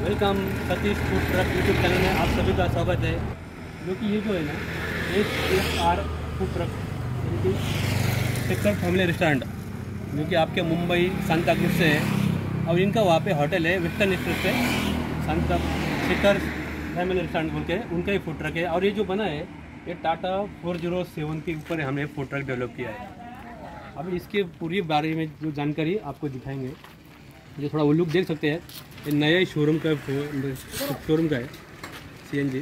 Welcome Satish food truck YouTube channel में आप सभी का स्वागत है। जो कि ये जो है ना SFR फूड ट्रक यानी कि शिखर फैमिली रेस्टोरेंट जो कि आपके मुंबई सांताक्रूज से है और इनका वहाँ पे होटल है वेस्टर्न एक्सप्रेस पे शिखर फैमिली रेस्टोरेंट बोल के उनका ही फूड ट्रक है। और ये जो बना है ये टाटा 407 के ऊपर हमने फूड ट्रक डेवलप किया है। अभी इसके पूरी बारे में जो जानकारी आपको दिखाएंगे, जो थोड़ा वो लुक देख सकते हैं, ये नया ही शोरूम का है CNG।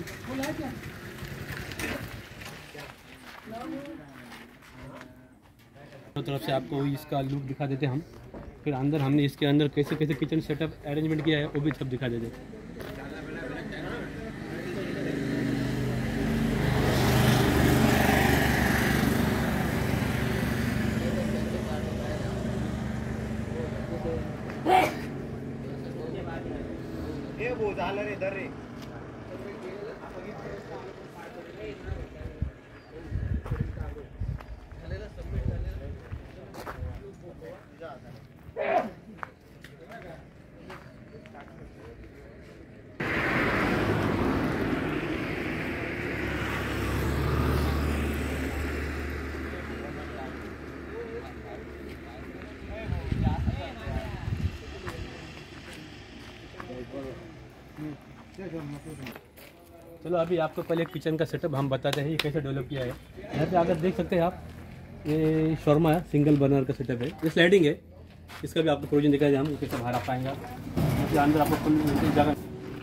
तरफ से आपको इसका लुक दिखा देते हम, फिर अंदर हमने इसके अंदर कैसे कैसे किचन सेटअप अरेंजमेंट किया है वो भी सब दिखा देते। वो झालं रे धर रे। चलो अभी आपको पहले किचन का सेटअप हम बताते हैं ये कैसे डेवलप किया है। यहाँ पे अगर देख सकते हैं आप, ये शॉर्मा है, सिंगल बर्नर का सेटअप है, ये स्लाइडिंग है। इसका भी आपको प्रोविजन दिखाया हम कैसे बाहर आ पाएंगा। इसके अंदर आपको फुल जगह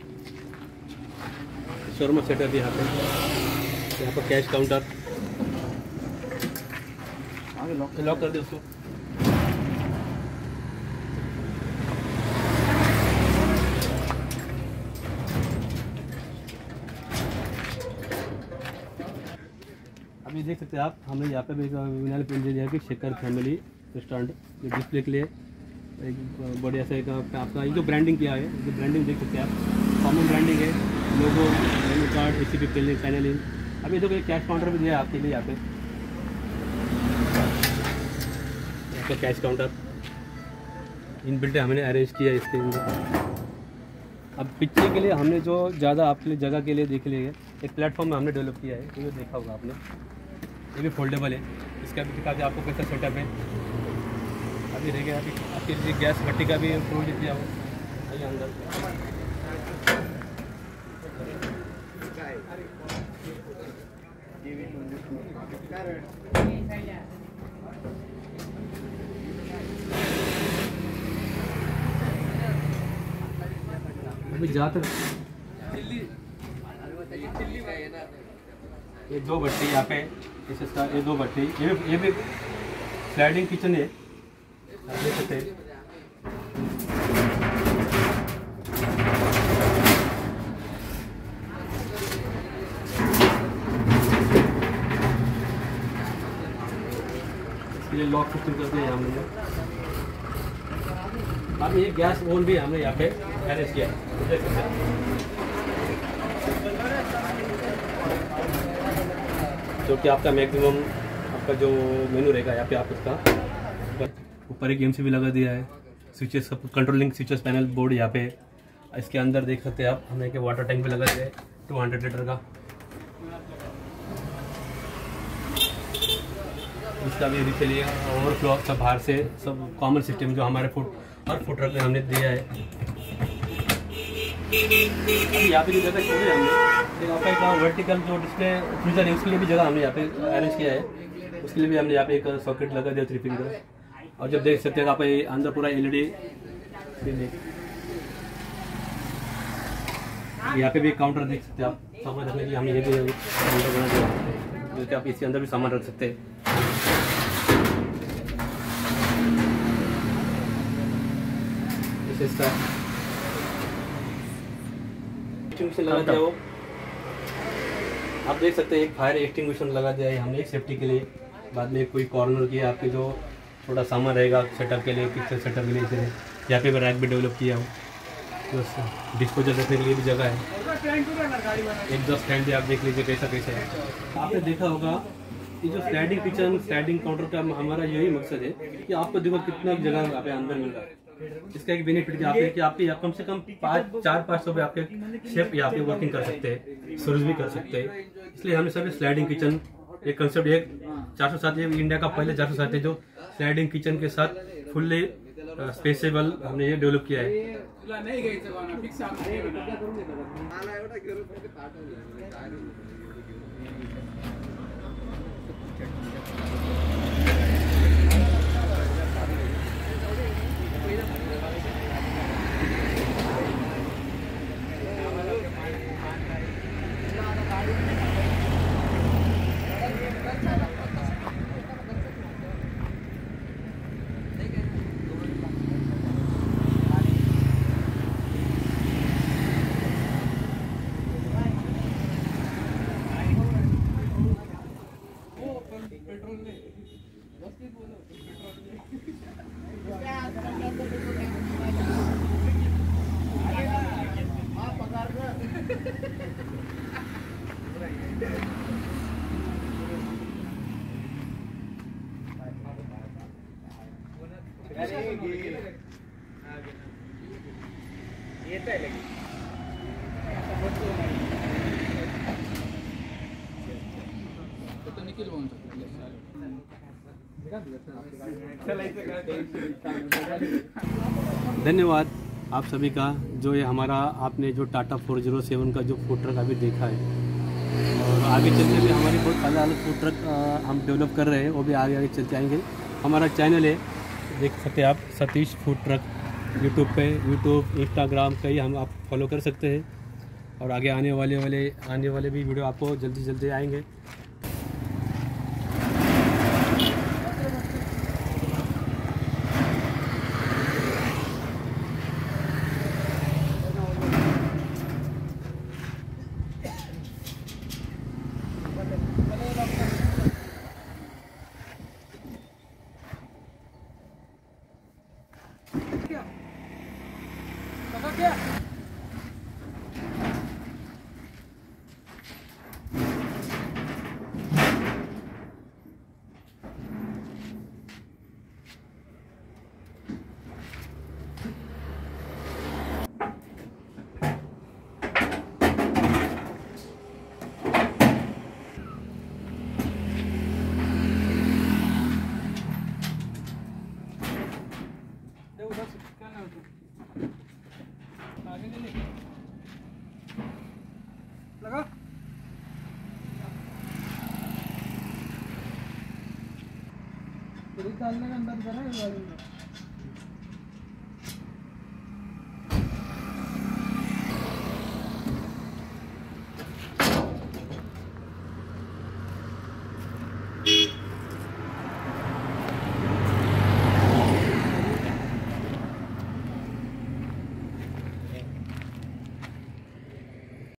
शॉर्मा सेटअप है। यहाँ पर कैश काउंटर, आगे लॉक कर दे उसको। अभी देख सकते हैं आप, हमने यहाँ पे भी विनाल पेंट दिया है कि शिखर फैमिली रेस्टोरेंट डिस्प्ले के लिए एक बढ़िया से आपका ये जो ब्रांडिंग किया है, जो ब्रांडिंग देख सकते हैं आप, कॉमन ब्रांडिंग है, logo, menu card, ACP panelling. अभी देखो कैश काउंटर भी दिया है आपके लिए। यहाँ पे कैश काउंटर इनबिल्ट हमने अरेंज किया है इसके अंदर। अब पिक्चर के लिए हमने जो ज़्यादा आपके लिए जगह के लिए देख लिए एक प्लेटफॉर्म में हमने डेवलप किया है, तो ये देखा होगा आपने, ये भी फोल्डेबल है। इसका भी दिखा के आपको कैसा सेटअप है। अभी रह गया अभी आपके लिए गैस भट्टी का भी प्रोविजन दिया हो आइए अंदर। अभी जहाँ तक ये दो भट्टी यहाँ पे इसका, ये दो भट्टी, ये भी स्लाइडिंग किचन है, आप देख सकते हैं। ये लॉक सिस्टम कर दिया हमने। अब ये गैस ओवन भी हमने यहाँ पे अरेंज किया है, देख सकते हैं, जो कि आपका मैक्सिमम आपका जो मेनू रहेगा यहाँ पे आप उसका ऊपर एक MCB लगा दिया है, switches controlling switches panel board यहाँ पे। इसके अंदर देख सकते हैं आप, हमने एक वाटर टैंक भी लगा दिया है 200 लीटर का। इसका भी रिफिल ओवरफ्लो सब बाहर से सब कॉमन सिस्टम जो हमारे हर फूड ट्रक में हमने दिया है। यहाँ पे जो जगह छोड़ी है हमने, यहाँ पे एक वर्टिकल जो डिस्प्ले फ्रीजर है उसके लिए भी जगह हमने यहाँ पे अरेंज किया है। उसके लिए भी हमने यहाँ पे एक सॉकेट लगा दिया 3 पिन का। और जब देख सकते हैं आप अंदर पूरा LED, यहाँ पे भी काउंटर देख सकते हैं आप, सामान रखने के लिए हमने ये भी काउंटर बना दिया, जो कि आप इसके अंदर भी सामान रख सकते हैं। इसका एक्सटिंग्विशर लगा दिया, वो आप देख सकते हैं, एक फायर एक्सटिंग्विशर लगा दिया है हमने एक सेफ्टी के लिए। बाद में कोई कॉर्नर की आपके जो थोड़ा सामान रहेगा सेटअप के लिए, किचन सेटअप के लिए, इसे यहाँ पे रैक भी डेवलप किया हो, तो डिस्पोजल रखने के लिए भी जगह है। एक 10 स्टैंड भी आप देख लीजिए कैसा कैसा है। आपने देखा होगा ये जो स्लाइडिंग किचन स्लाइडिंग काउंटर का हमारा यही मकसद है कि आपको देखो कितना जगह यहाँ पे अंदर मिल रहा है। इसका एक बेनिफिट क्या आपके कि आपके कम से कम 4-5 सौ आपके शेफ यहाँ पे वर्किंग कर सकते हैं, सर्विस भी कर सकते हैं। इसलिए हमने सभी स्लाइडिंग किचन एक कंसेप्ट एक 407 इंडिया का पहले 407 है जो स्लाइडिंग किचन के साथ फुल्ली स्पेसेबल हमने ये डेवलप किया है। धन्यवाद आप सभी का जो ये हमारा आपने जो टाटा 407 का जो फूड ट्रक अभी देखा है, और आगे चलते भी हमारी बहुत अलग अलग फूड ट्रक हम डेवलप कर रहे हैं, वो भी आगे आगे चलते आएंगे। हमारा चैनल है, देख सकते हैं आप, सतीश फूड ट्रक यूट्यूब पे, यूट्यूब इंस्टाग्राम कहीं हम आप फॉलो कर सकते हैं, और आगे आने वाले भी वीडियो आपको जल्दी आएंगे। लगा डालने का अंदर करा है।